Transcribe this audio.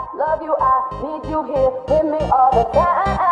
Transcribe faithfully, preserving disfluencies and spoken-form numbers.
love you, I need you here with me all the time.